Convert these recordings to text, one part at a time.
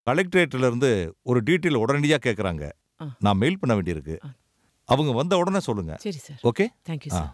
கலெக்டரேட்ல இருந்து ஒரு டீட்டெயில் உடனடியா கேக்குறாங்க. நான் மெயில் பண்ண வேண்டியிருக்கு. அவங்க வந்த உடனே சொல்லுங்க. சரி sir. Okay? Thank you sir.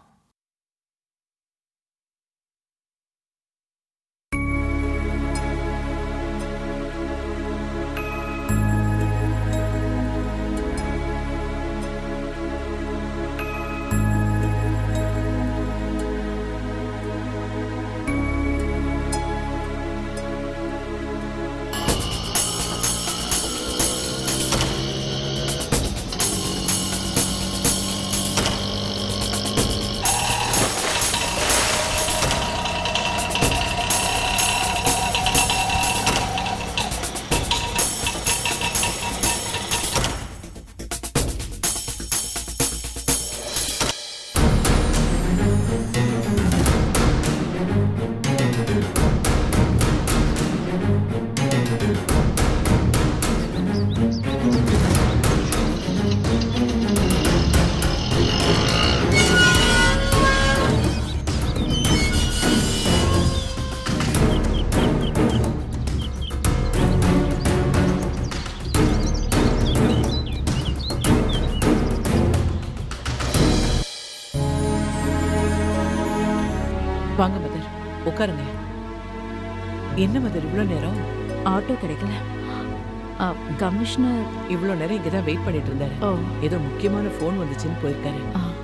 வாங்க மதர், உட்காருங்க. என்ன மதர் இவ்வளோ நேரம்? ஆட்டோ கிடைக்கல. கமிஷனர் இவ்வளோ நேரம் இங்கே தான் வெயிட் பண்ணிட்டு இருந்தாரு. ஏதோ முக்கியமான ஃபோன் வந்துச்சுன்னு போயிருக்காரு.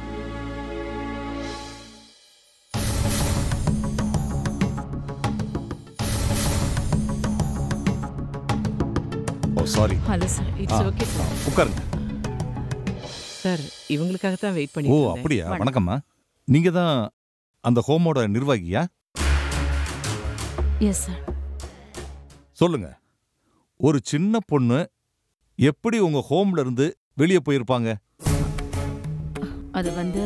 Sorry. Hello sir. It's okay sir. உட்காருங்க. சார் இவங்களுக்காக தான் வெயிட் ஓ பண்ணிட்டு இருந்தேன். அப்படியா? வணக்கம்மா. நீங்க தான் அந்த ஹோமோட நிர்வாகியா? Yes sir. சொல்லுங்க, ஒரு சின்ன பொண்ணு எப்படி உங்க ஹோம்ல இருந்து வெளியே போயிருப்பாங்க? அது வந்து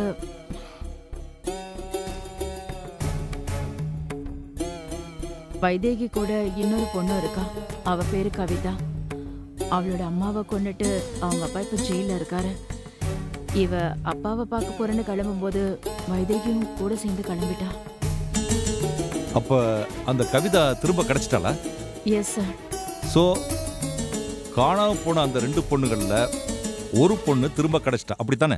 வைதேகி கூட இன்னொரு பொண்ணு இருக்கா. அவ பேரு கவிதா. அவளோட அம்மாவை கொண்டுட்டு அவங்க அப்பா இப்ப ஜெயில இருக்காரு. இவ அப்பாவை பார்க்க போறேன்னு கிளம்பும்போது வைதேகியும் கூட சேர்ந்து கிளம்பிட்டா. அப்ப அந்த கவிதா திரும்ப கிடைச்சிட்டாளா? Yes sir. சோ காணாம போன அந்த 2 பொண்ணுகள்ல ஒரு பொண்ணு திரும்ப கிடைச்சிட்டா, அப்படித்தானே?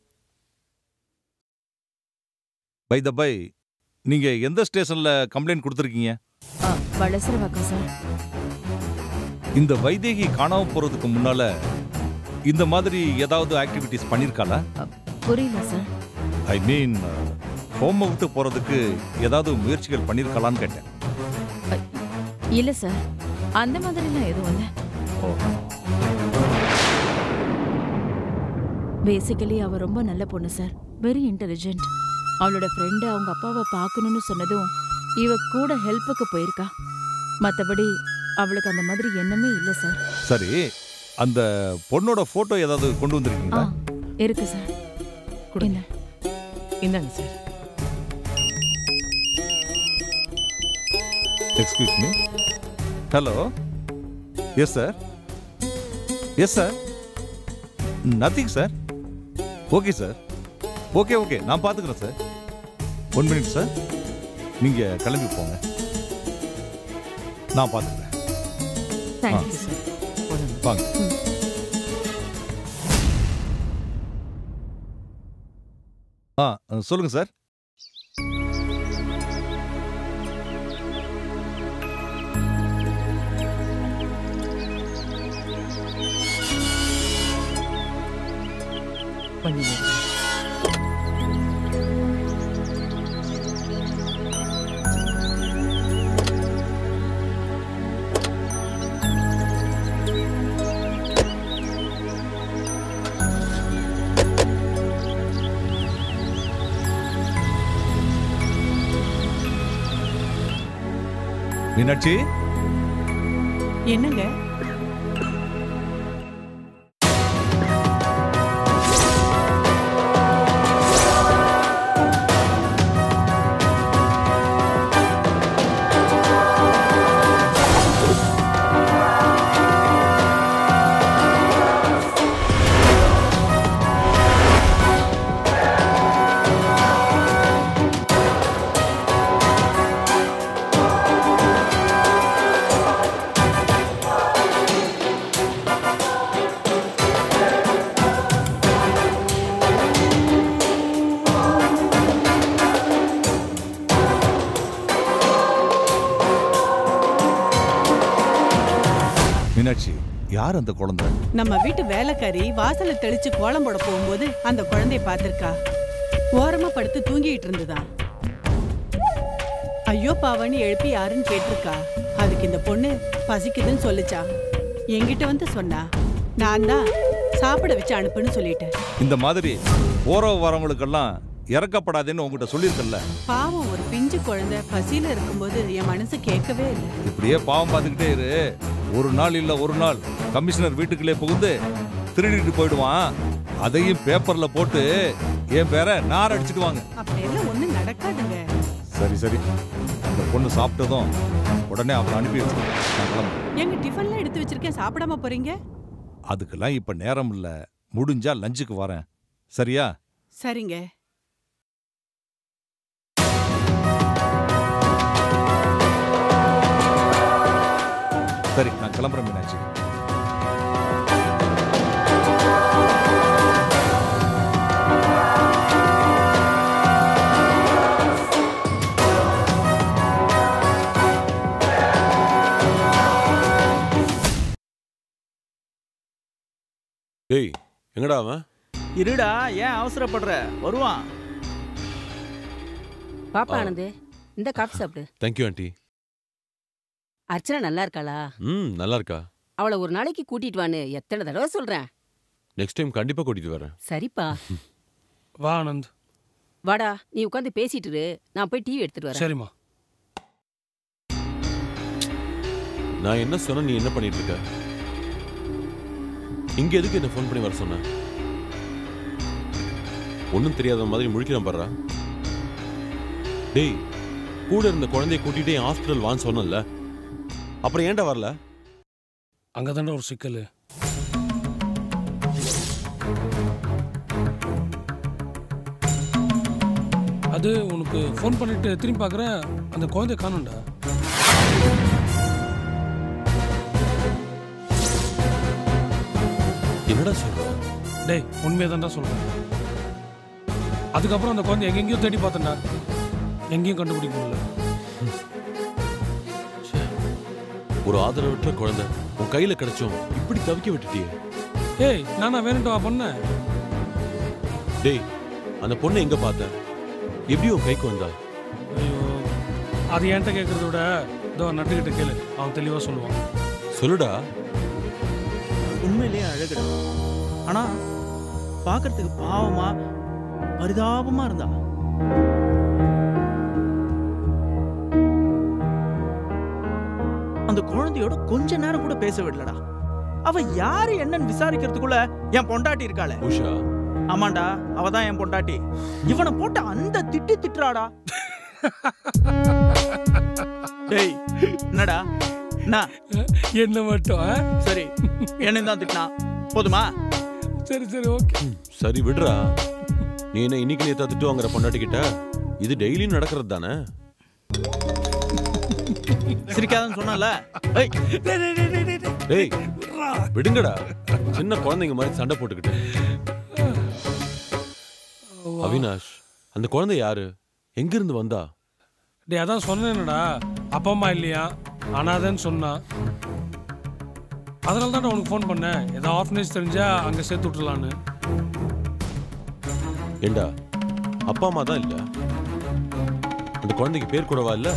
பை த பை, நீங்க எந்த ஸ்டேஷன்ல கம்ப்ளைண்ட் கொடுத்துருக்கீங்க? வளசரவாக்கம் சார். இந்த வைதேகி காணாம போறதுக்கு முன்னால இந்த மாதிரி ஏதாவது ஆக்டிவிட்டிஸ் பண்ணிருக்காளா? புரியல சார். ஐ மீன் ஹோம் விட்டு போறதுக்கு ஏதாவது முயற்சிகள் பண்ணிருக்கலான்னு கேட்டேன். இல்ல சார், அந்த மாதிரிலாம் எதுவும் இல்ல. பேசிக்கலி அவ ரொம்ப நல்ல பொண்ணு சார். Very intelligent. அவளோட ஃப்ரெண்டு அவங்க அப்பாவை பார்க்கணும்னு சொன்னதும் இவ கூட ஹெல்ப்புக்கு போயிருக்கா. மற்றபடி அவளுக்கு அந்த மாதிரி எண்ணமே இல்லை சார். சரி, அந்த பொண்ணோட போட்டோ ஏதாவது கொண்டு வந்திருக்கீங்களா? இருக்கு சார். கொடுங்க. இந்தாங்க sir. Excuse me. Hello. Yes sir. Yes sir. Nothing sir. Okay sir. Okay okay, நான் பார்த்துக்கிறேன் சார். 1 minute sir. நீங்க கிளம்பி போங்க, நான் பார்த்துக்கிறேன். Thank you sir. வாங்க. சொல்லுங்க சார். பண்ணிடுங்க. மீனாட்சி. என்னங்க? மீனாட்சி, யார் அந்த குழந்தை? நம்ம வீட்டு வேலைக்காரி வாசல்ல தெளிச்சு கோலம் போட போகும்போது அந்த குழந்தைய பார்த்திருக்கா. ஓரமா படுத்து தூங்கிட்டு இருந்துதான். ஐயோ பாவன்னு எழுப்பி யாருன்னு கேட்டிருக்கா. அதுக்கு இந்த பொண்ணு பசிக்குதுன்னு சொல்லிச்சா. என்கிட்ட வந்து சொன்னா. நான் தான் சாப்பிட வச்சு அனுப்புன்னு சொல்லிட்டேன். இந்த மாதிரி போற வரவங்களுக்கெல்லாம் இறக்கப்படாதேன்னு உங்ககிட்ட சொல்லியிருக்கல. பாவம், ஒரு பிஞ்சு குழந்தை பசியில இருக்கும்போது என் மனசு கேட்கவே இல்லை. இப்படியே பாவம் பார்த்துக்கிட்டே இரு. ஒரு நாள் இல்ல ஒரு நாள் கமிஷனர் வீட்டுக்குள்ளே புகுந்து திருடிட்டு போயிடுவான். அதையும் பேப்பர்ல போட்டு என் பேரை நார் அடிச்சிடுவாங்க. அப்படியெல்லாம் ஒண்ணும் நடக்காதுங்க. சரி சரி, அந்த பொண்ணு சாப்பிட்டதும் உடனே அவளை அனுப்பி வச்சிருக்கேன். எங்க டிஃபன்லாம் எடுத்து வச்சிருக்கேன், சாப்பிடாம போறீங்க? அதுக்கெல்லாம் இப்ப நேரம் இல்ல. முடிஞ்சா லஞ்சுக்கு வரேன். சரியா? சரிங்க. சரி, நான் கிளம்புறேன் மீனாட்சி. டேய், எங்கடா அவன்? இருடா, ஏன் அவசரப்படுற? வருவான். பாப்பா ஆனந்து, இந்த காஃபி சாப்பிடு. Thank you aunty. அர்ச்சனா நல்லா இருக்காளா? நல்லா இருக்கா. அவளை ஒரு நாளைக்கு கூட்டிட்டு வான்னு எத்தனை தடவை சொல்றேன். நெக்ஸ்ட் டைம் கண்டிப்பா கூட்டிட்டு வரேன். சரிப்பா. வா ஆனந்த். வாடா, நீ உட்காந்து பேசிட்டு இரு, நான் போய் டிவி எடுத்துட்டு வரேன். சரிம்மா. நான் என்ன சொன்ன, நீ என்ன பண்ணிட்டு இருக்க? இங்க எதுக்கு என்ன ஃபோன் பண்ணி வர சொன்ன? ஒன்னும் தெரியாத மாதிரி முழிக்கிறான் பாரு. டேய், கூட இருந்த குழந்தைய கூட்டிட்டு ஹாஸ்பிட்டல் வான்னு சொன்னல, அப்புறம் ஏன்டா வரல? அங்கதான்டா ஒரு சிக்கல். அது உனக்கு ஃபோன் பண்ணிட்டு திரும்பி பார்க்குற, அந்த குழந்தைய காணும்டா. என்னடா சொல்ற? டேய், உண்மையதான்டா சொல்றேன். அதுக்கப்புறம் அந்த குழந்தை எங்கெங்கயோ தேடி பார்த்தேன்டா, எங்கேயும் கண்டுபிடிக்க முடியல. ஒரு ஆதரவற்ற குழந்தை உன் கையில கிடைச்சோம் இப்படி தவிக்க விட்டுட்டியே. ஏய், நானா வேணும்டா பண்ணேன்? டேய், அந்த பொண்ணை எங்க பார்த்த? எப்படி உன் கைக்கு வந்தா? ஐயோ, அது என்கிட்ட கேட்கறத விட இதோ நட்டுக்கிட்ட கேளு, அவன் தெளிவா சொல்லுவான். சொல்லுடா. உண்மையிலேயே அழகுடா. ஆனா பாக்குறதுக்கு பாவமா பரிதாபமா இருந்தா. அந்த குழந்தையோட கொஞ்ச நேரம் கூட பேச விடலடா. அவ யாரு என்னன்னு விசாரிக்கிறதுக்குள்ள என் பொண்டாட்டி இருக்காளே. உஷா? ஆமாண்டா, அவதான் என் பொண்டாட்டி. இவனை போட்டு அந்த திட்டுறாடா. டேய், என்னடா? என்ன மட்டும்? சரி, என்ன தான் திட்டினா போதுமா? சரி சரி, ஓகே. சரி விடுறா. நீ என்ன இன்னைக்கு நேத்தா திட்டு வாங்குற பொண்டாட்டி கிட்ட? இது டெய்லியும் நடக்கிறது தானே? சிரிக்காதன்னு சொன்னல. டேய், விடுங்கடா. சின்ன குழந்தைங்க மாதிரி சண்டை போட்டுக்கிட்டு. அவினாஷ், அந்த குழந்தை யாரு? எங்க இருந்து வந்தா? டேய், அதான் சொன்னேன்டா, அப்பா அம்மா இல்லையா, அனாதன்னு சொன்னா. அதனால தான் உனக்கு ஃபோன் பண்ணேன். ஏதோ ஆர்ஃபனேஜ் தெரிஞ்சா அங்கே சேர்த்து விட்டுலான்னு. ஏண்டா, அப்பா அம்மா தான் இல்ல, அந்த குழந்தைக்கு பேர் கூடவா இல்ல?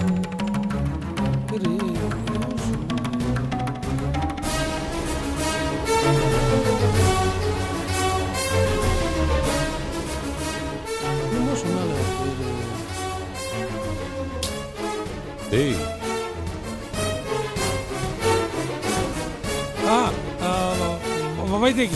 டேய், வைத்தியகி.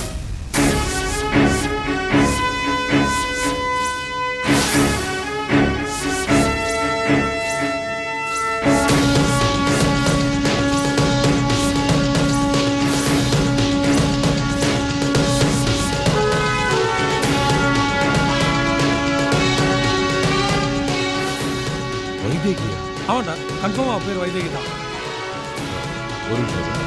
வைத்தியகியா? ஆமாண்டா, கன்ஃபார்மா பேர் வைத்தியகி தான். ஒரு நிமிஷம்.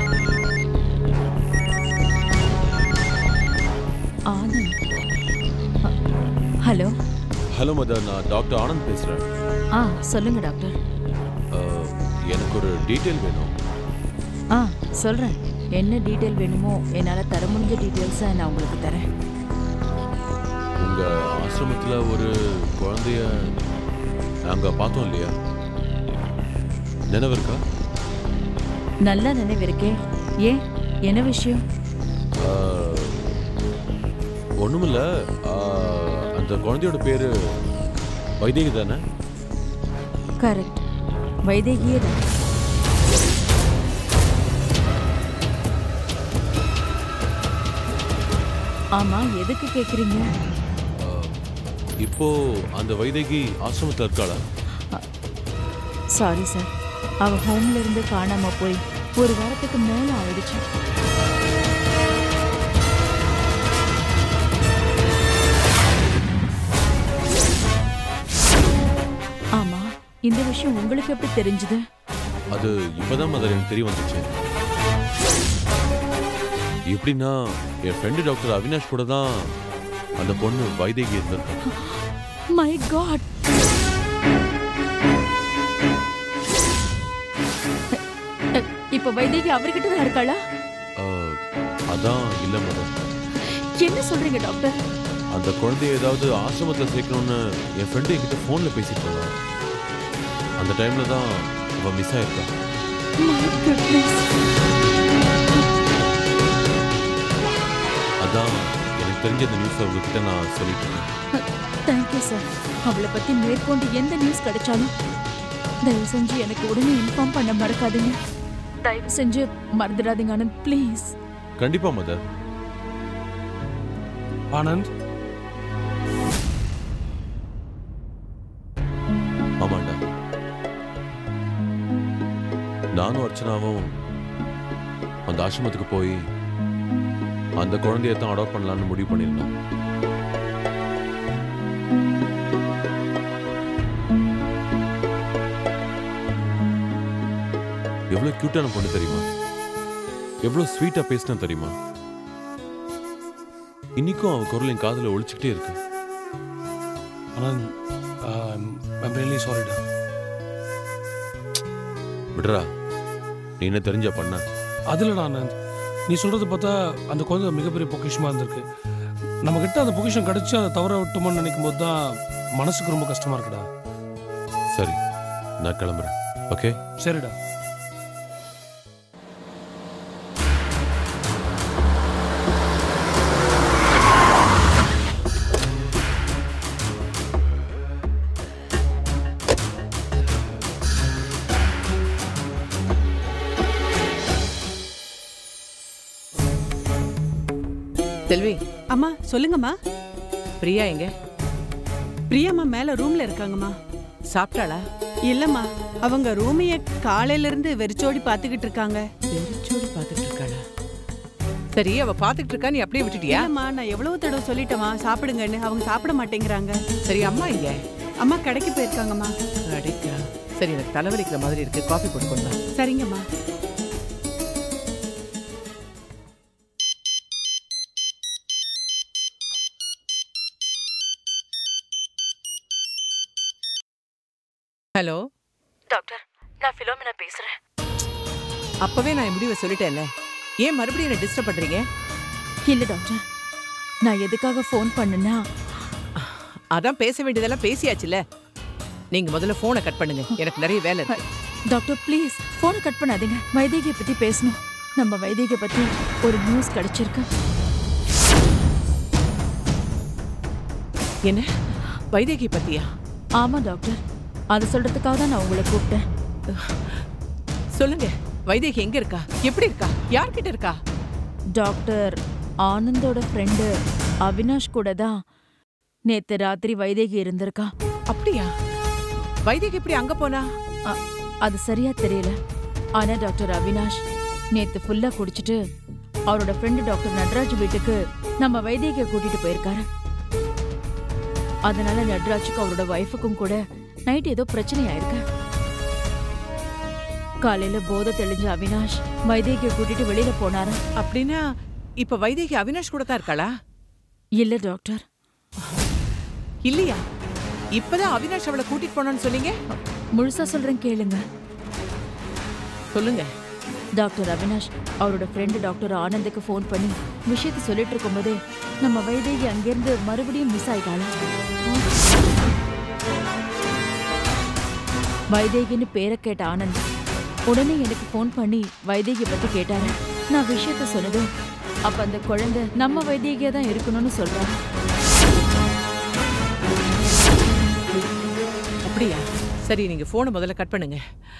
ஆனந்த், ஹலோ மதர், நான் டாக்டர் ஆனந்த் பேசுறேன். சொல்லுங்க டாக்டர். எனக்கு ஒரு டீட்டெயில் வேணும். சொல்றேன். என்ன டீட்டெயில் வேணுமோ என்னால தர முடிஞ்ச டீட்டெயில்ஸை நான் உங்களுக்கு தரேன். உங்க ஆசிரமத்துல ஒரு குழந்தைய நாங்க பார்த்தோம் இல்லையா? நினைவு இருக்கா? நல்ல நினைவு இருக்கே. ஏன், என்ன விஷயம்? ஒண்ணுமில்ல. அந்த குழந்தையோட பேரு வைதேகி தானே? கரெக்ட், வைதேகியே தான். ஆமா, எதுக்கு கேக்குறீங்க? இப்போ அந்த வைதேகி ஆசிரமத்தில் இருக்காளா? சாரி சார், அவ ஹோம்ல இருந்து காணாம போய் ஒரு வாரத்துக்கு மேல ஆயிடுச்சு. ஆமா, இந்த விஷயம் உங்களுக்கு எப்படி தெரிஞ்சது? அது இப்பதான் மதர் எனக்கு தெரிய வந்துச்சு. எப்படின்னா, என் ஃப்ரெண்டு டாக்டர் அவினாஷ் கூட தான் அந்த பொண்ணு வைதேகி இருந்திருக்கா. My god. இப்ப வைதேகி அவர்கிட்ட தான் இருக்காளா? அதான் இல்ல மதர். என்ன சொல்றீங்க டாக்டர்? அந்த குழந்தைய ஏதாவது ஆசிரமத்தில் சேர்க்கணும்னு என் ஃப்ரெண்டு என்கிட்ட ஃபோனில் பேசிட்டு இருந்தான். அந்த டைம்ல தான் அவ மிஸ் ஆயிருக்கா. அதான் எனக்கு தெரிஞ்ச இந்த நியூஸ் உங்ககிட்ட நான் சொல்லிட்டு இருக்கேன். Thank you sir. அவளை பத்தி மேற்கொண்டு எந்த நியூஸ் கிடைச்சாலும் தயவு செஞ்சு எனக்கு உடனே இன்ஃபார்ம் பண்ண மறக்காதீங்க. தயவு செஞ்சு மறந்துடாதீங்க ஆனந்த், ப்ளீஸ். கண்டிப்பா மதர். ஆனந்த். ஆமாண்டா, நானும் அர்ச்சனாவும் அந்த ஆசிரமத்துக்கு போய் அந்த குழந்தைய தான் அடாப்ட் பண்ணலான்னு முடிவு பண்ணியிருந்தோம். எவ்வளவு கியூட்டான பொண்ணு தெரியுமா? எவ்வளவு ஸ்வீட்டா பேசினா தெரியுமா? இன்னைக்கும் அவன் குரல் என் காதுல ஒழிச்சுக்கிட்டே இருக்கு. ஆனந்த், I'm really sorry டா. விடுறா, நீ என்ன தெரிஞ்சா பண்ண? அதுலடா ஆனந்த், நீ சொல்றது பார்த்தா அந்த குழந்தை மிகப்பெரிய பொக்கிஷமா இருந்திருக்கு. நம்ம கிட்ட அந்த பொக்கிஷம் கிடைச்சு அதை தவற விட்டோம்னு நினைக்கும் போது தான் மனசுக்கு ரொம்ப கஷ்டமா இருக்குடா. சரி, நான் கிளம்புறேன். ஓகே? சரிடா. செல்வி. அம்மா சொல்லுங்கம்மா. பிரியா எங்க? பிரியாம்மா மேல ரூம்ல இருக்காங்கம்மா. சாப்பிட்டாளா? இல்லம்மா, அவங்க ரூமைய காலையில இருந்து வெறிச்சோடி பாத்துக்கிட்டு இருக்காங்க. வெறிச்சோடி பாத்துட்டு இருக்காளா? சரி, அவ பாத்துக்கிட்டு இருக்கா, நீ அப்படியே விட்டுட்டியா? இல்லம்மா, நான் எவ்வளவு தடவை சொல்லிட்டேமா சாப்பிடுங்கன்னு, அவங்க சாப்பிட மாட்டேங்கிறாங்க. சரி, அம்மா இங்க? அம்மா கடைக்கு போயிருக்காங்கம்மா. கடைக்கா? சரி, எனக்கு தலைவலிக்கிற மாதிரி இருக்கு, காஃபி போட்டு கொண்டா. சரிங்கம்மா. ஹலோ டாக்டர், நான் ஃபிலோமினா பேசுறேன். அப்பவே நான் முடிவை சொல்லிட்டேன்ல, ஏன் மறுபடியும் என்ன டிஸ்டர்ப் பண்றீங்க? இல்ல டாக்டர், நான் எதுக்காக ஃபோன் பண்ணேன்னா, அதான் பேச வேண்டியதெல்லாம் பேசியாச்சுல. நீங்க முதல்ல போனை கட் பண்ணுங்க, எனக்கு நிறைய வேலை இருக்கு. டாக்டர் ப்ளீஸ் போனை கட் பண்ணாதீங்க. வைதேகியை பத்தி பேசணும். நம்ம வைதேகியை பத்தி ஒரு நியூஸ் கிடைச்சிருக்கு. என்ன? வைதேகி பத்தியா? ஆமா டாக்டர், அதை சொல்றதுக்காக தான் நான் உங்களை கூப்பிட்டேன். சொல்லுங்க, வைதேகி எங்க இருக்கா? எப்படி இருக்கா? யார்கிட்ட இருக்கா? டாக்டர், ஆனந்தோட ஃப்ரெண்டு அவினாஷ் கூட தான் நேத்து ராத்திரி வைதேகி இருந்திருக்கா. அப்படியா? வைதேகி எப்படி அங்க போனா? அது சரியா தெரியல. ஆனா டாக்டர் அவினாஷ் நேத்து ஃபுல்லா குடிச்சிட்டு அவரோட ஃப்ரெண்டு டாக்டர் நட்ராஜ் வீட்டுக்கு நம்ம வைதேகியை கூட்டிட்டு போயிருக்காரு. அதனால நட்ராஜுக்கு அவரோட வைஃபுக்கும் கூட நைட் ஏதோ பிரச்சனை ஆயிருக்கு. காலையில போதை தெளிஞ்ச அவினாஷ் வைதேகியை கூட்டிட்டு வெளியில போனாரா. அப்படின்னா இப்ப வைதேகி அவினாஷ் கூட தான் இருக்காளா? இல்ல டாக்டர். இல்லையா? இப்பதான் அவினாஷ் அவளை கூட்டிட்டு போனோன்னு சொன்னீங்க. முழுசா சொல்றேன் கேளுங்க. சொல்லுங்க. டாக்டர் அவினாஷ் அவரோட ஃப்ரெண்டு டாக்டர் ஆனந்துக்கு ஃபோன் பண்ணி விஷயத்தை சொல்லிட்டு இருக்கும்போதே நம்ம வைதேகி அங்கிருந்து மறுபடியும் மிஸ் ஆயிட்டாளா? வைதேகின்னு பேரை கேட்ட ஆனந்த் உடனே எனக்கு ஃபோன் பண்ணி வைதேகி பத்தி கேட்டாரு. நான் விஷயத்த சொன்னதும் அப்ப அந்த குழந்தை நம்ம வைதேகியா தான் இருக்கணும்னு சொல்றாங்க. அப்படியா? சரி, நீங்க போனை முதல்ல கட் பண்ணுங்க.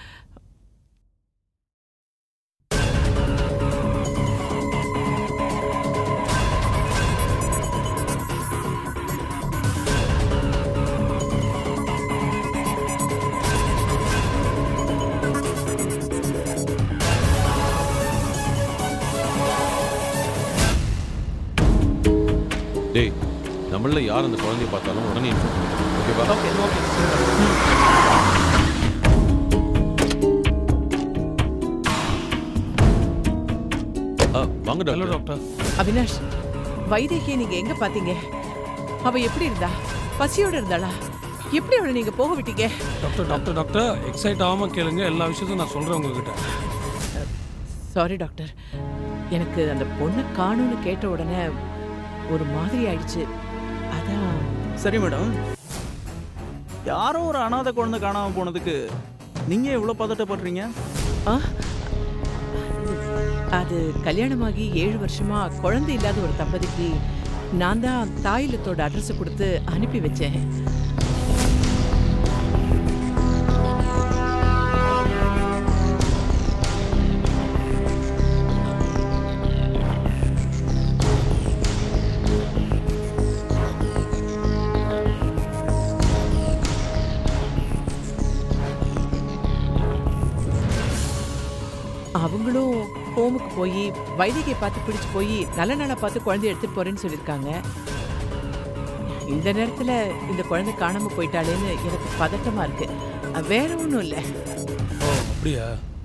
டேய், நம்மள யார் அந்த குழந்தைய பார்த்தாலும் உடனே இன்ஃபார்ம் பண்ணுங்க. ஓகேவா? Okay okay. வாங்க ஹலோ டாக்டர். டாக்டர். அவினாஷ், வைதேகியை நீங்க எங்க பாத்தீங்க? அவ எப்படி இருந்தா? பசியோட இருந்தாளா? எப்படி அவளை நீங்க போக விட்டீங்க? டாக்டர் டாக்டர் டாக்டர் எக்ஸைட் ஆகாம கேளுங்க, எல்லா விஷயத்தையும் நான் சொல்றேன் உங்ககிட்ட. சாரி டாக்டர், எனக்கு அந்த பொண்ணை காணும்னு கேட்ட உடனே ஒரு மாதிரி ஆயிடுச்சு. அதான். சரி மேடம், யாரோ ஒரு அனாதை குழந்தை காணாம போனதுக்கு நீங்க எவ்வளவு பதட்டப்படுறீங்க? ஆ, அது கல்யாணமாகி 7 வருஷமா குழந்தை இல்லாத ஒரு தம்பதிக்கு நான் தான் தாயிலத்தோட அட்ரஸ் கொடுத்து அனுப்பி வச்சேன். அவங்களும் ஹோமுக்கு போய் வைத்தியை பார்த்து பிடிச்சு போய் நல்ல நாளா பார்த்து குழந்தைய எடுத்துட்டு போறேன்னு சொல்லியிருக்காங்க. இந்த நேரத்துல இந்த குழந்தை காணாம போயிட்டாளேன்னு எனக்கு பதட்டமா இருக்கு. வேற ஒன்றும் இல்லை. ஓ அப்படியா?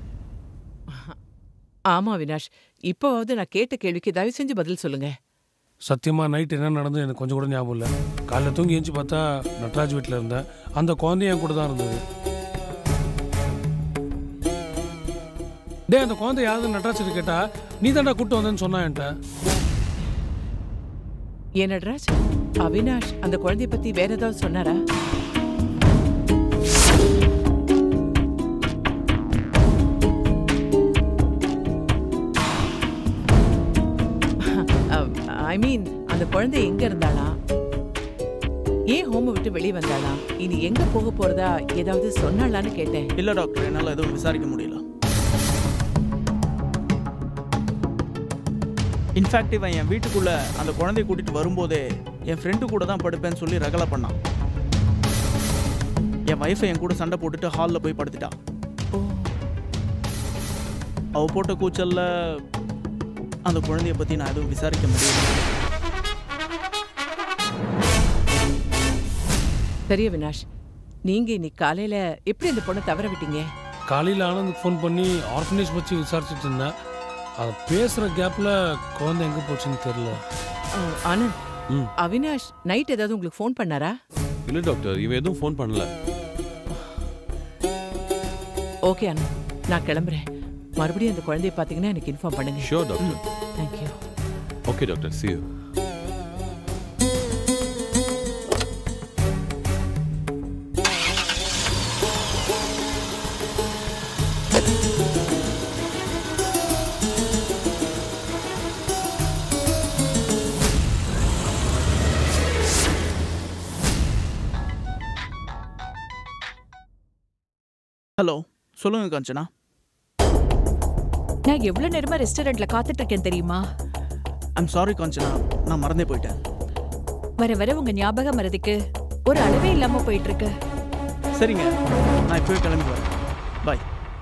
ஆமா அவினாஷ், இப்போவாவது நான் கேட்ட கேள்விக்கு தயவு செஞ்சு பதில் சொல்லுங்க. சத்தியமா நைட் என்ன நடந்தது எனக்கு கொஞ்சம் கூட ஞாபகம் இல்லை. காலைல தூங்கி எழுந்து பார்த்தா நட்ராஜ் வீட்டில் இருந்தேன். அந்த குழந்தைய என் கூட தான் இருந்தது. டே, அந்த குழந்தை யாராவது நட்ராஜ் கேட்டா நீ தாண்டா கூப்பிட்டு வந்தேன்னு சொன்னா என்கிட்ட. ஏன் நட்ராஜ், அவினாஷ் அந்த குழந்தைய பத்தி வேற ஏதாவது சொன்னாரா? ஐ மீன், அந்த குழந்தை எங்க இருந்தாளா? ஏன் ஹோம் விட்டு வெளியே வந்தாளா? இனி எங்க போக போறதா ஏதாவது சொன்னாலான்னு கேட்டேன். இல்ல டாக்டர், என்னால எதுவும் விசாரிக்க முடியல. இன்ஃபேக்ட் இவன் என் வீட்டுக்குள்ள அந்த குழந்தைய கூட்டிட்டு வரும்போதே என் ஃப்ரெண்டு கூட தான் படுப்பேன்னு சொல்லி ரகலை பண்ணான். என் வைஃபை என் கூட சண்டை போட்டுட்டு ஹாலில் போய் படுத்துட்டா. அவ போட்ட கூச்சல்ல அந்த குழந்தைய பத்தி நான் எதுவும் விசாரிக்க முடியல. சரி அவினாஷ், நீங்க இன்னைக்கு காலையில எப்படி அந்த பொண்ணை தவற விட்டீங்க? காலையில் ஆனந்துக்கு ஃபோன் பண்ணி ஆர்ஃபனேஜ் பற்றி விசாரிச்சுட்டு இருந்தேன். அது பேசுகிற கேப்பில் குழந்தை எங்கே போச்சுன்னு தெரியல. ஆனந்த், அவினாஷ் நைட் ஏதாவது உங்களுக்கு ஃபோன் பண்ணாரா? இல்லை டாக்டர், இவன் எதுவும் ஃபோன் பண்ணல. ஓகே ஆனந்த், நான் கிளம்புறேன். மறுபடியும் அந்த குழந்தைய பார்த்தீங்கன்னா எனக்கு இன்ஃபார்ம் பண்ணுங்க. Sure doctor. Thank you. Okay doctor, see you. Hello, சொல்லுங்க காஞ்சனா. நான் எவ்வளவு நேரமா ரெஸ்டாரண்ட்ல காத்துட்டு இருக்கேன் தெரியுமா? ஐம் சாரி காஞ்சனா, நான் மறந்தே போயிட்டேன். வர வர உங்க ஞாபக மறதிக்கு ஒரு அளவே இல்லாம போயிட்டு இருக்கு. சரிங்க, நான் இப்போவே கிளம்பி வரேன். பாய்.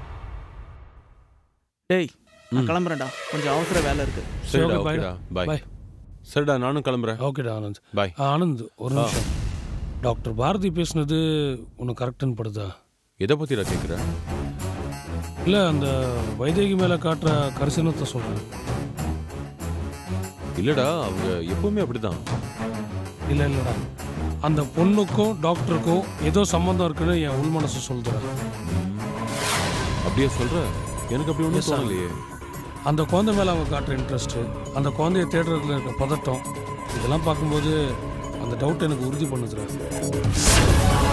டேய், நான் கிளம்புறேன்டா, கொஞ்சம் அவசர வேலை இருக்கு. சரிடா, okay, ஓகேடா, bye. பாய். சரிடா, நானும் கிளம்புறேன். ஓகேடா ஆனந்த். பாய். ஆனந்த், ஒரு நிமிஷம். டாக்டர் பாரதி பேசுனது உனக்கு கரெக்டுன்னு படுதா? எதை பற்றிடா கேட்குற? இல்லை, அந்த வைதேகி மேலே காட்டுற கரிசனத்தை சொல்கிறேன். இல்லைடா, அவங்க எப்பவுமே அப்படிதான். இல்லைடா, அந்த பொண்ணுக்கும் டாக்டருக்கும் ஏதோ சம்மந்தம் இருக்குன்னு என் உள் மனசு சொல்லுறேன். அப்படியே சொல்ற? எனக்கு அப்படி ஒன்றும் தோணலையே. அந்த குழந்தை மேலே அவங்க காட்டுற இன்ட்ரெஸ்ட்டு, அந்த குழந்தைய தேடுறதுல இருக்க பதட்டம், இதெல்லாம் பார்க்கும்போது அந்த டவுட் எனக்கு உறுதி பண்ணுதுற.